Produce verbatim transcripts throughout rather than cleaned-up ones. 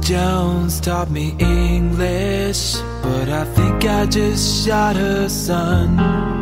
Jones taught me English, but I think I just shot her son.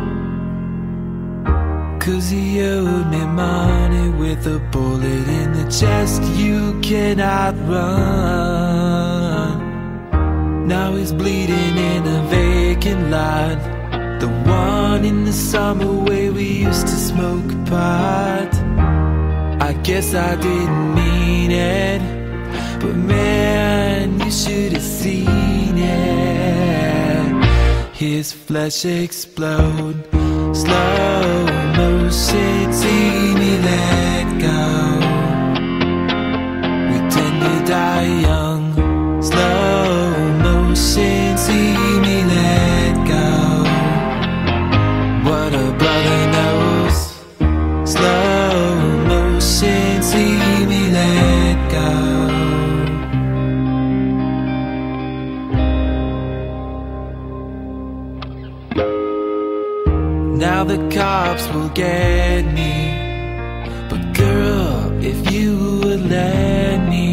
Cause he owed me money with a bullet in the chest. You cannot run. Now he's bleeding in a vacant lot, the one in the summer where we used to smoke pot. I guess I didn't mean it, but man, you should have seen it. His flesh explode, slow motion, see me let go. We tend to die young, slow motion, see me let go. What a brother knows, slow motion, see me let go. Now the cops will get me, but girl, if you would let me,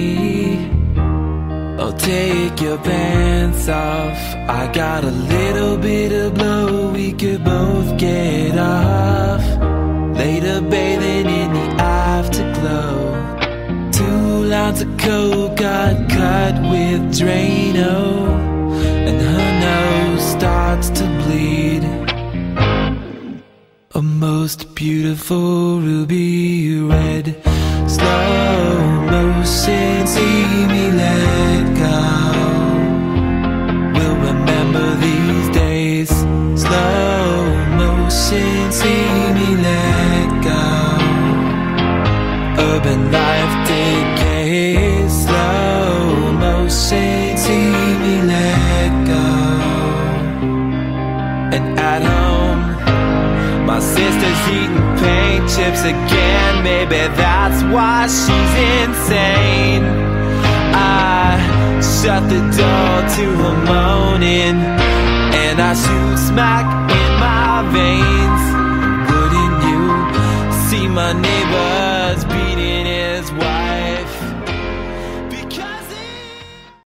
I'll take your pants off. I got a little bit of blow, we could both get off. Later bathing in the afterglow, two lines of coke got cut with Drano, and her nose starts to bleed. A most beautiful ruby red, slow motion, see me let go. We'll remember these days, slow motion, see me let go. Urban life decays, slow motion, see me let go. And at home, my sister's eating paint chips again. Maybe that's why she's insane. I shut the door to her moaning, and I shoot smack in my veins. Wouldn't you see my neighbor's beating his wife?